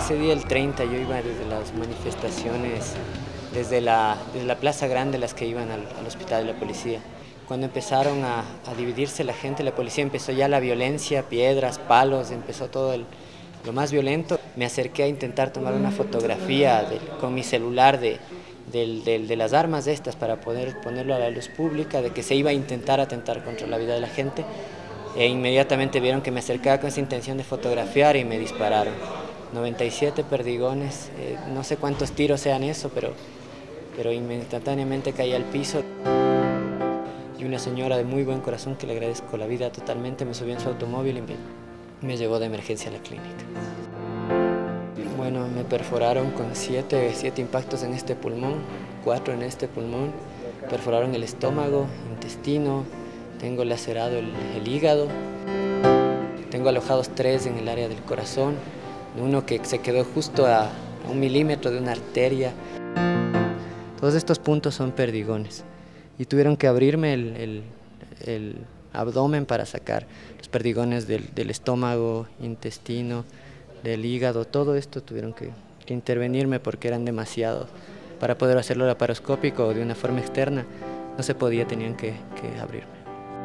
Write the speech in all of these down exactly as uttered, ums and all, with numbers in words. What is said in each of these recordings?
ese día, el treinta, yo iba desde las manifestaciones, desde la, desde la Plaza Grande, las que iban al, al hospital de la policía. Cuando empezaron a, a dividirse la gente, la policía empezó ya la violencia, piedras, palos, empezó todo el, lo más violento. Me acerqué a intentar tomar una fotografía de, con mi celular de, de, de, de las armas estas para poder ponerlo a la luz pública, de que se iba a intentar atentar contra la vida de la gente. E inmediatamente vieron que me acercaba con esa intención de fotografiar y me dispararon. noventa y siete perdigones, eh, no sé cuántos tiros sean eso, pero, pero instantáneamente caí al piso. Y una señora de muy buen corazón, que le agradezco la vida totalmente, me subió en su automóvil y me, me llevó de emergencia a la clínica. Bueno, me perforaron con siete, siete impactos en este pulmón, cuatro en este pulmón, perforaron el estómago, intestino, tengo lacerado el, el hígado, tengo alojados tres en el área del corazón, uno que se quedó justo a, a un milímetro de una arteria. Todos estos puntos son perdigones y tuvieron que abrirme el, el, el abdomen para sacar los perdigones del, del estómago, intestino, del hígado. Todo esto tuvieron que, que intervenirme porque eran demasiados. Para poder hacerlo laparoscópico o de una forma externa no se podía, tenían que, que abrirme.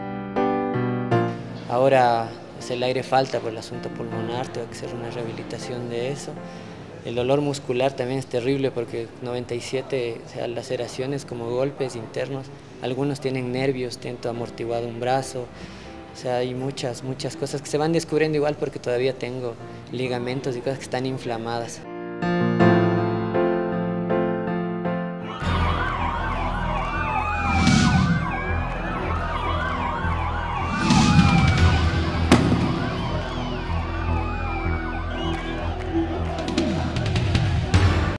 Ahora pues, el aire falta por el asunto pulmonar, tengo que hacer una rehabilitación de eso. El dolor muscular también es terrible porque noventa y siete, o sea, laceraciones como golpes internos, algunos tienen nervios, tienen amortiguado un brazo, o sea, hay muchas, muchas cosas que se van descubriendo igual porque todavía tengo ligamentos y cosas que están inflamadas.